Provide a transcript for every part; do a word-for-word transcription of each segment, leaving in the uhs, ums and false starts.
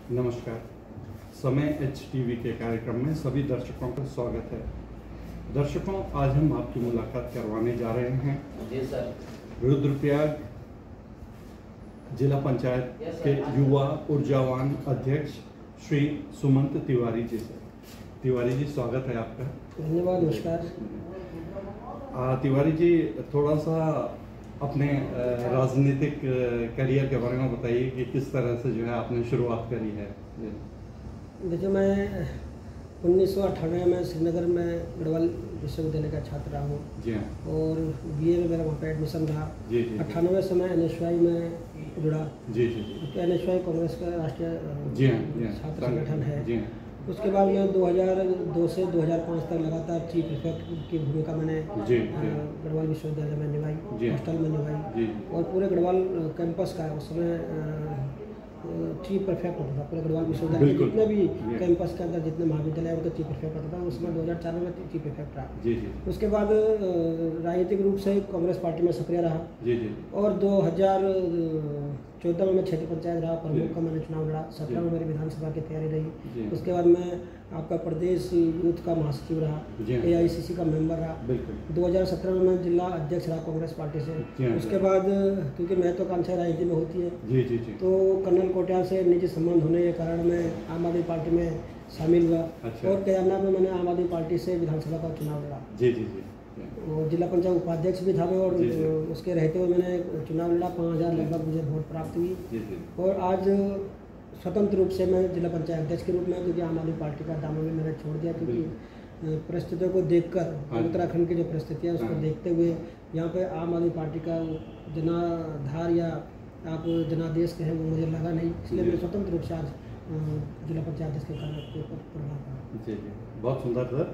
नमस्कार। समय H TV के कार्यक्रम में सभी दर्शकों का स्वागत है। दर्शकों, आज हम आपकी मुलाकात करवाने जा रहे हैं जी सर रुद्रप्रयाग जिला पंचायत के युवा ऊर्जावान अध्यक्ष श्री सुमंत तिवारी जी से। तिवारी जी, स्वागत है आपका। धन्यवाद। नमस्कार। आ, तिवारी जी, थोड़ा सा अपने राजनीतिक करियर के बारे में बताइए कि किस तरह से जो है आपने शुरुआत करी है। देखिए, मैं उन्नीस सौ अट्ठानवे में श्रीनगर में गढ़वाल विश्वविद्यालय का छात्र रहा हूँ। जी हाँ। और बीए में मेरा वहाँ पे एडमिशन रहा। जी जी। अट्ठानवे से मैं एन एस वाई में जुड़ा। जी जी जी। तो एन एस वाई कांग्रेस का राष्ट्रीय जी हाँ छात्र संगठन है। जी हाँ। उसके बाद मैं दो हज़ार दो से दो हज़ार पाँच तक लगातार चीफ इफेक्ट की भूमिका मैंने जी, गढ़वाल विश्वविद्यालय में निभाई, हॉस्टल में निभाई। और पूरे गढ़वाल कैंपस का उस समय चीफ परफेक्ट होता था। पूरे गढ़वाल विश्वविद्यालय के जितने भी कैंपस के अंदर जितने महाविद्यालय उनका चीफ परफेक्ट होता था। उसमें दो हज़ार चार में चीफ परफेक्ट रहा। जी जी। उसके बाद राजनीतिक रूप से कांग्रेस पार्टी में सक्रिय रहा। जी जी। और दो हज़ार चौदह में मैं क्षेत्रीय पंचायत रहा, प्रमुख का मैंने चुनाव लड़ा। सत्रह में मेरी विधानसभा की तैयारी रही। उसके बाद मैं आपका प्रदेश यूथ का महासचिव रहा, ए आई सी सी का मेंबर रहा। दो हज़ार सत्रह में मैं जिला अध्यक्ष रहा कांग्रेस पार्टी से। उसके बाद क्योंकि महत्वाकांक्षा राजनीति में होती है, जी जी जी, तो कर्नल कोटियाल से निजी संबंध होने के कारण मैं आम आदमी पार्टी में शामिल हुआ। अच्छा। और केदारनाथ में मैंने आम आदमी पार्टी से विधानसभा का चुनाव लड़ा। जी जी जी। और जिला पंचायत उपाध्यक्ष भी था मैं। और जी जी। उसके रहते हुए मैंने चुनाव लड़ा। पाँच हज़ार लगभग मुझे वोट प्राप्त हुई। जी जी। और आज स्वतंत्र रूप से मैं जिला पंचायत अध्यक्ष के रूप में, क्योंकि आम आदमी पार्टी का दामन में मैंने छोड़ दिया, क्योंकि परिस्थितियों को देखकर, उत्तराखंड की जो परिस्थितियाँ उसको देखते हुए यहाँ पे आम आदमी पार्टी का जनाधार या आप जनादेश कहें वो मुझे लगा नहीं। इसलिए मैं स्वतंत्र रूप से आज जिला पंचायत अध्यक्ष के कार्य के ऊपर प्रभाव पड़ा। जी जी, बहुत सुंदर सर।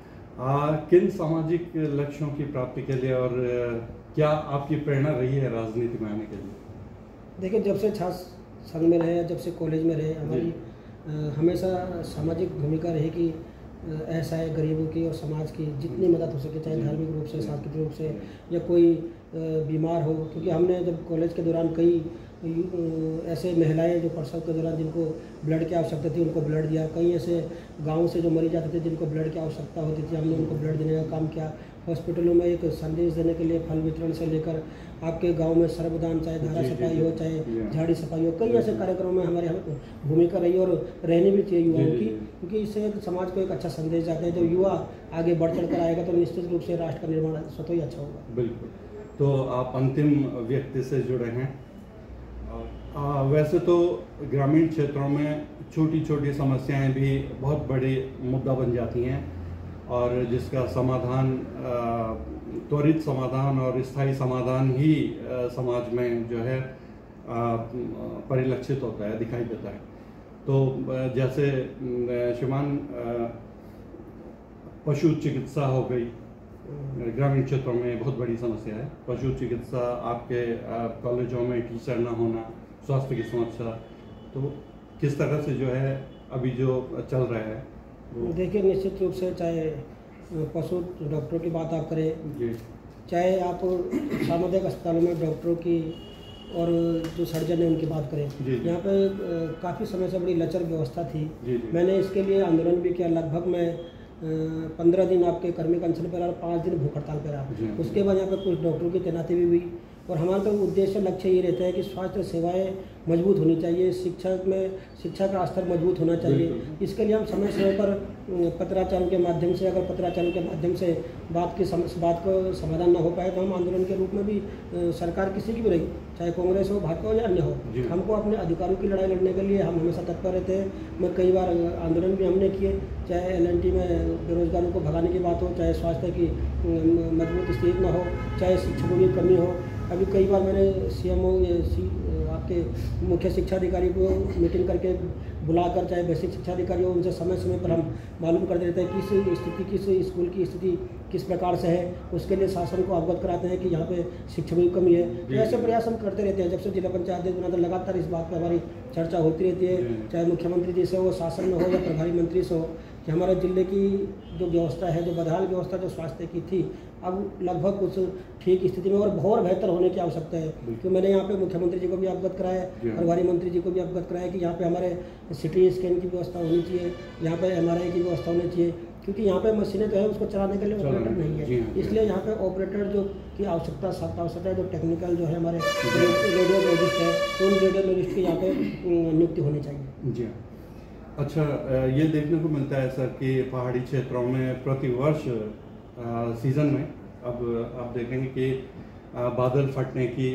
आ, किन सामाजिक लक्ष्यों की प्राप्ति के लिए और क्या आपकी प्रेरणा रही है राजनीति में आने के लिए? देखिए, जब से छात्र संघ में रहे, जब से कॉलेज में रहे, हमारी हमेशा सामाजिक भूमिका रही कि ऐसा है गरीबों की और समाज की जितनी मदद हो सके, चाहे धार्मिक रूप से, सांस्कृतिक रूप से, या कोई बीमार हो। क्योंकि हमने जब कॉलेज के दौरान कई ऐसे महिलाएं जो प्रसव के दौरान जिनको ब्लड की आवश्यकता थी उनको ब्लड दिया। कई ऐसे गांव से जो मरीज आते थे जिनको ब्लड की आवश्यकता होती थी, हमने उनको ब्लड देने का काम किया। हॉस्पिटलों में एक संदेश देने के लिए फल वितरण से लेकर आपके गांव में सर्वदान, चाहे धारा सफाई हो, चाहे झाड़ी सफाई हो, कई ऐसे कार्यक्रमों में हमारी भूमिका रही और रहनी भी चाहिए युवाओं की। क्योंकि इससे एक समाज को एक अच्छा संदेश जाता है। जब युवा आगे बढ़ चढ़ कर आएगा तो निश्चित रूप से राष्ट्र का निर्माण स्वतः ही अच्छा होगा। बिल्कुल। तो आप अंतिम व्यक्ति से जुड़े हैं। आ, वैसे तो ग्रामीण क्षेत्रों में छोटी छोटी समस्याएं भी बहुत बड़ी मुद्दा बन जाती हैं और जिसका समाधान, त्वरित समाधान और स्थायी समाधान ही आ, समाज में जो है आ, परिलक्षित होता है, दिखाई देता है। तो जैसे श्रीमान पशु चिकित्सा हो गई, ग्रामीण क्षेत्रों में बहुत बड़ी समस्या है। पशु चिकित्सा, आपके कॉलेजों में टीचर ना होना, स्वास्थ्य की समस्या, तो किस तरह से जो है अभी जो चल रहा है वो? देखिए, निश्चित रूप से चाहे पशु डॉक्टरों की बात आप करें जी, चाहे आप सामुदायिक अस्पतालों में डॉक्टरों की और जो सर्जन है उनकी बात करें, यहाँ पे काफ़ी समय से बड़ी लचर व्यवस्था थी। जी, जी। मैंने इसके लिए आंदोलन भी किया। लगभग मैं पंद्रह दिन आपके कर्मिक अनशन पर और पाँच दिन भूख हड़ताल पर रहा। उसके बाद यहाँ पे कुछ डॉक्टरों की तैनाती भी हुई। और हमारा तो उद्देश्य लक्ष्य ये रहता है कि स्वास्थ्य सेवाएं मजबूत होनी चाहिए, शिक्षा में शिक्षा का स्तर मजबूत होना चाहिए। इसके लिए हम समय समय पर पत्राचारण के माध्यम से, अगर पत्राचारण के माध्यम से बात की सम, बात को समाधान ना हो पाए तो हम आंदोलन के रूप में भी, सरकार किसी की भी रही, चाहे कांग्रेस हो, भाजपा हो या अन्य हो, हमको अपने अधिकारों की लड़ाई लड़ने के लिए हम हमेशा तत्पर रहते हैं। मैं कई बार आंदोलन भी हमने किए, चाहे एल एन टी में बेरोजगारों को भगाने की बात हो, चाहे स्वास्थ्य की मजबूत स्थिति ना हो, चाहे शिक्षकों की कमी हो। अभी कई बार मैंने सी एम ओ सी आपके मुख्य शिक्षा अधिकारी को मीटिंग करके बुलाकर, चाहे बेसिक शिक्षा अधिकारी हो, उनसे समय समय पर हम मालूम कर देते हैं किस स्थिति, किस स्कूल की स्थिति किस प्रकार से है, उसके लिए शासन को अवगत कराते हैं कि यहाँ पे शिक्षकों की कमी है। तो ऐसे प्रयास हम करते रहते हैं। जब से जिला पंचायत अध्यक्ष बना था लगातार इस बात पर हमारी चर्चा होती रहती है, चाहे मुख्यमंत्री जी से हो, शासन में हो या प्रभारी मंत्री से हो, कि हमारे जिले की जो व्यवस्था है, जो बदहाल व्यवस्था जो स्वास्थ्य की थी, अब लगभग कुछ ठीक स्थिति में और बहुत बेहतर होने की आवश्यकता है। तो मैंने यहाँ पे मुख्यमंत्री जी को भी अवगत कराया, प्रभारी मंत्री जी को भी अवगत कराया कि यहाँ पे हमारे सिटी स्कैन की व्यवस्था होनी चाहिए, यहाँ पे एम आर आई की व्यवस्था होनी चाहिए, क्योंकि यहाँ पे मशीनें जो है उसको चलाने के लिए ऑपरेटर नहीं है, इसलिए यहाँ पे ऑपरेटर जो की आवश्यकता सख्त आवश्यकता है। जो टेक्निकल जो है हमारे रेडियोलॉजिस्ट है, तो उन रेडियोलॉजिस्ट की यहाँ पे नियुक्ति होनी चाहिए। जी अच्छा, ये देखने को मिलता है सर कि पहाड़ी क्षेत्रों में प्रतिवर्ष सीज़न में अब आप देखेंगे कि बादल फटने की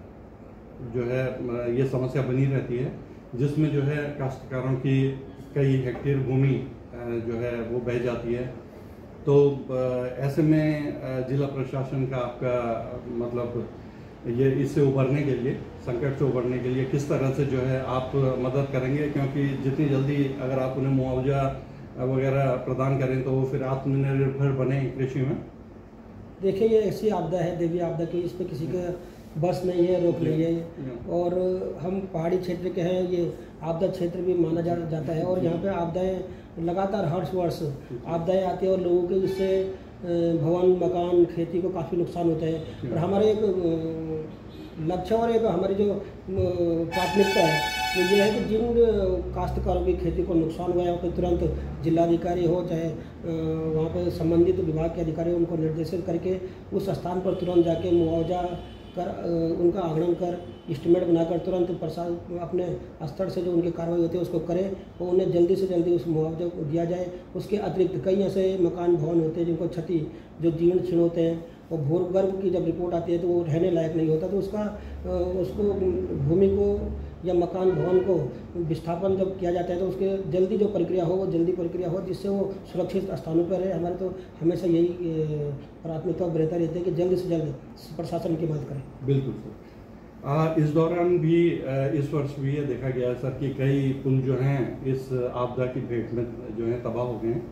जो है ये समस्या बनी रहती है, जिसमें जो है काश्तकारों की कई हेक्टेयर भूमि जो है वो बह जाती है। तो ऐसे में जिला प्रशासन का आपका मतलब ये इससे उभरने के लिए, संकट से उभरने के लिए किस तरह से जो है आप मदद करेंगे, क्योंकि जितनी जल्दी अगर आप उन्हें मुआवजा वगैरह प्रदान करें तो वो फिर आत्मनिर्भर बने कृषि में? देखिए, ये ऐसी आपदा है, देवी आपदा की, इस पर किसी का बस नहीं है, रोक नहीं है। और हम पहाड़ी क्षेत्र के हैं, ये आपदा क्षेत्र भी माना जा जाता है, और यहाँ पे आपदाएं लगातार हर वर्ष आपदाएं आती है और लोगों के इससे भवन, मकान, खेती को काफ़ी नुकसान होता है। और हमारे एक लक्ष्य और एक हमारी जो प्राथमिकता है वो ये है कि जिन काश्तकारों की खेती को नुकसान हुआ है वहाँ पर तुरंत जिलाधिकारी हो, चाहे वहाँ पर संबंधित विभाग के अधिकारी हो, उनको निर्देशित करके उस स्थान पर तुरंत जाके मुआवजा कर, उनका आगमन कर, एस्टिमेट बनाकर तुरंत प्रशासन अपने स्तर से जो उनकी कार्रवाई होती है उसको करें और उन्हें जल्दी से जल्दी उस मुआवजा को दिया जाए। उसके अतिरिक्त कई ऐसे मकान भवन होते हैं जिनको क्षति जो जीर्ण क्षीण होते हैं, और भूगर्भ की जब रिपोर्ट आती है तो वो रहने लायक नहीं होता, तो उसका उसको भूमि को या मकान भवन को विस्थापन जब किया जाता है तो उसके जल्दी जो प्रक्रिया हो वो जल्दी प्रक्रिया हो, जिससे वो सुरक्षित स्थानों पर रहे। हमारे तो हमेशा यही प्राथमिकता बेहतर रहती है कि जल्द से जल्द प्रशासन की मदद करें। बिल्कुल सर। आ, इस दौरान भी इस वर्ष भी ये देखा गया सर कि कई पुल जो हैं इस आपदा की भेंट में जो है तबाह हो गए हैं,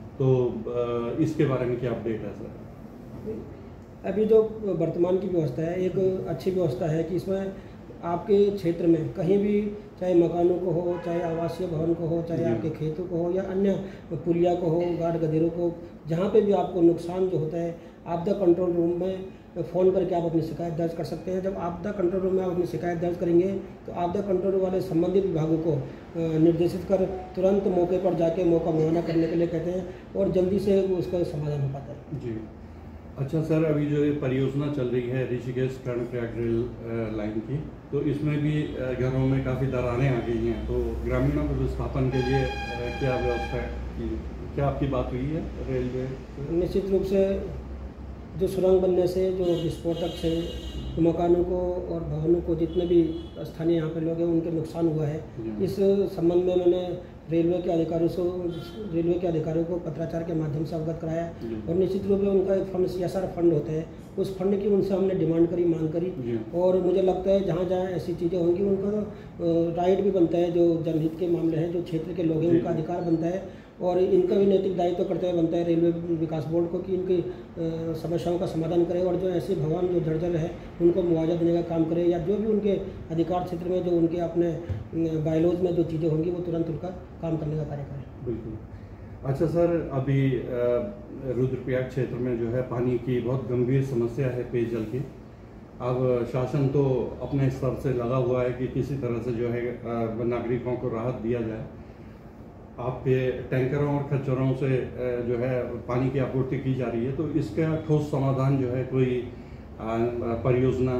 तो इसके बारे में क्या अपडेट है सर? अभी जो वर्तमान की व्यवस्था है एक अच्छी व्यवस्था है कि इसमें आपके क्षेत्र में कहीं भी, चाहे मकानों को हो, चाहे आवासीय भवन को हो, चाहे आपके खेतों को हो या अन्य पुलिया को हो, गाढ़ गदेरों को, जहाँ पे भी आपको नुकसान जो होता है, आपदा कंट्रोल रूम में फ़ोन करके आप अपनी शिकायत दर्ज कर सकते हैं। जब आपदा कंट्रोल रूम में आप अपनी शिकायत दर्ज करेंगे तो आपदा कंट्रोल रूम वाले संबंधित विभागों को निर्देशित कर तुरंत मौके पर जाके मौका मुआयना करने के लिए कहते हैं और जल्दी से उसका समाधान हो पाता है। जी अच्छा सर, अभी जो ये परियोजना चल रही है ऋषिकेश कर्णप्रयाग रेल लाइन की, तो इसमें भी घरों में काफ़ी दरारें आ गई हैं, तो ग्रामीणों के विस्थापन के लिए क्या व्यवस्था है, क्या आपकी बात हुई है रेलवे? निश्चित रूप से जो सुरंग बनने से जो विस्फोटक से मकानों को और भवनों को जितने भी स्थानीय यहाँ पे लोग हैं उनके नुकसान हुआ है, इस संबंध में मैंने रेलवे के अधिकारियों से रेलवे के अधिकारियों को पत्राचार के माध्यम से अवगत कराया और निश्चित रूप से उनका एक fund, C S R fund होता है, उस फंड की उनसे हमने डिमांड करी, मांग करी, और मुझे लगता है जहाँ जहाँ ऐसी चीज़ें होंगी उनका राइट भी बनता है, जो जनहित के मामले हैं, जो क्षेत्र के लोग हैं उनका अधिकार बनता है और इनका भी नैतिक दायित्व तो कर्तव्य बनता है रेलवे विकास बोर्ड को कि इनकी समस्याओं का समाधान करे और जो ऐसे भवन जो जर्जर है उनको मुआवजा देने का काम करे, या जो भी उनके अधिकार क्षेत्र में जो उनके अपने बायलॉज में जो चीज़ें होंगी वो तुरंत उनका काम करने का कार्य करें। बिल्कुल। अच्छा सर, अभी रुद्रप्रयाग क्षेत्र में जो है पानी की बहुत गंभीर समस्या है, पेयजल की। अब शासन तो अपने स्तर से लगा हुआ है कि किसी तरह से जो है नागरिकों को राहत दिया जाए। आपके टैंकरों और खच्चरों से जो है पानी की आपूर्ति की जा रही है, तो इसका ठोस समाधान जो है कोई परियोजना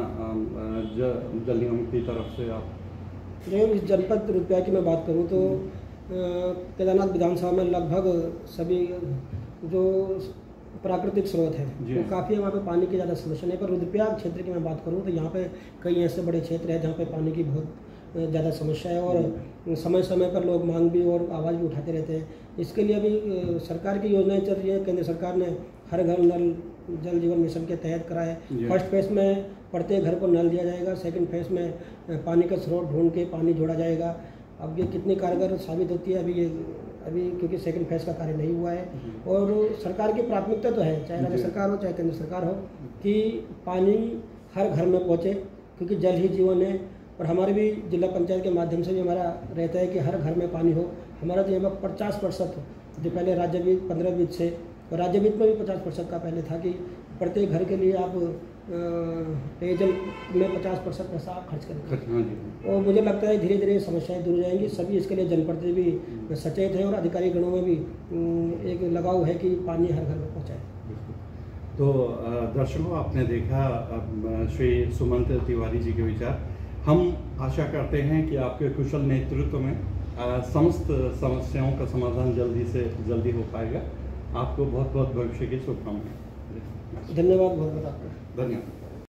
जल निगम की तरफ से आप? जो इस जनपद रुद्रप्रयाग की मैं बात करूं तो केदारनाथ विधानसभा में लगभग सभी जो प्राकृतिक स्रोत है वो काफ़ी वहाँ पे पानी की ज़्यादा समस्या नहीं, पर रुद्रप्रयाग क्षेत्र की मैं बात करूँ तो यहाँ पे कई ऐसे बड़े क्षेत्र हैं जहाँ पे पानी की बहुत ज़्यादा समस्या है और समय समय पर लोग मांग भी और आवाज़ भी उठाते रहते हैं। इसके लिए अभी सरकार की योजनाएं चल रही है। केंद्र सरकार ने हर घर नल जल जीवन मिशन के तहत करा है। फर्स्ट फेज में प्रत्येक घर को नल दिया जाएगा, सेकंड फेज में पानी का स्रोत ढूंढ के पानी जोड़ा जाएगा। अब ये कितनी कारगर साबित होती है अभी ये अभी क्योंकि सेकंड फेज का कार्य नहीं हुआ है। और सरकार की प्राथमिकता तो है, चाहे राज्य सरकार हो चाहे केंद्र सरकार हो, कि पानी हर घर में पहुँचे, क्योंकि जल ही जीवन है। और हमारे भी जिला पंचायत के माध्यम से भी हमारा रहता है कि हर घर में पानी हो। हमारा जो है पचास परसेंट जो पहले राज्य वित्त पंद्रह वित्त से, और राज्य वित्त में भी पचास परसेंट का पहले था कि प्रत्येक घर के लिए आप पेयजल में पचास परसेंट पैसा आप खर्च करें। और मुझे लगता है धीरे धीरे समस्याएं दूर हो जाएंगी। सभी इसके लिए जनप्रतिनिधि भी सचेत हैं और अधिकारी गणों में भी एक लगाव है कि पानी हर घर में पहुँचाए। तो दर्शकों, आपने देखा श्री सुमंत तिवारी जी के विचार। हम आशा करते हैं कि आपके कुशल नेतृत्व में समस्त समस्याओं का समाधान जल्दी से जल्दी हो पाएगा। आपको बहुत बहुत भविष्य की शुभकामनाएं। धन्यवाद बहुत बहुत आपका। धन्यवाद।